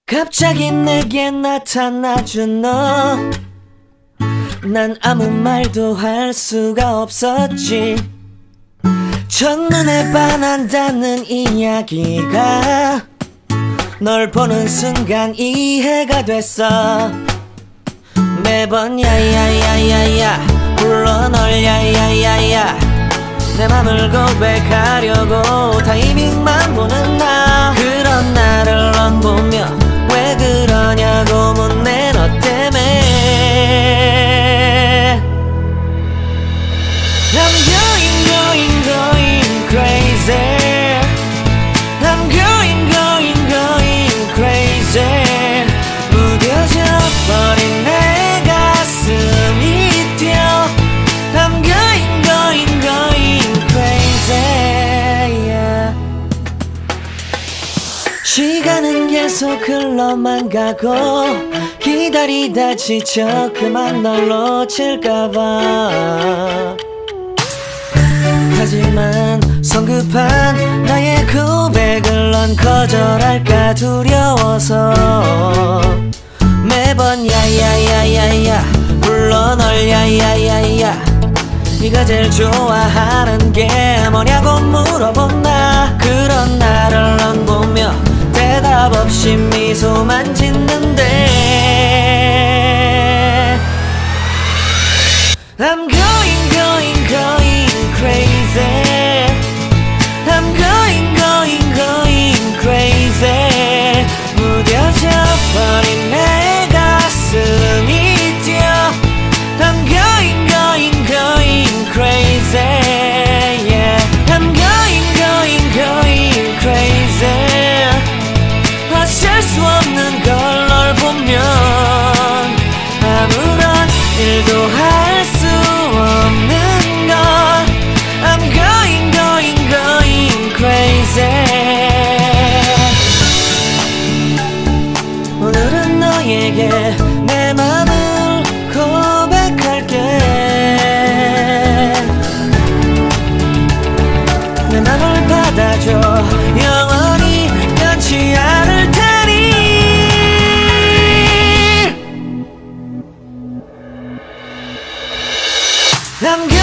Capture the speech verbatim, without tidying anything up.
갑자기 내게 나타나준 너, 난 아무 말도 할 수가 없었지. 첫눈에 반한다는 이야기가 널 보는 순간 이해가 됐어. 매번 야야야야야 불러 널 야야야야, 내 맘을 고백하려고 타이밍만 보는 나. 그런 나를 넌 보며 왜 그러냐고 묻네. 너 때문에 I'm going going going crazy. I'm going going going crazy. 무뎌져 버린 내 가슴이 뛰어. I'm going going going crazy, yeah. 시간은 계속 흘러만 가고 기다리다 지쳐 그만 널 놓칠까봐. 하지만 성급한 나의 고백을 넌 거절할까 두려워서 매번 야야야야야 불러 널 야야야야. 네가 제일 좋아하는 게 뭐냐고 물어본 나. 그런 나를 넌 보며 대답 없이 미소만 짓는데 I'm going going going crazy. I'm going going going crazy. 무뎌져 버린 내 가슴이 뛰어. I'm going going going crazy, yeah. I'm going going going crazy. 어쩔 수 없는 걸 널 보면 아무런 일도 할 수 없는 걸. I'm going going going crazy. 오늘은 너에게 내 맘을 고백할게. 내 맘을 받아줘. 영원히 변치 않을 테니. I'm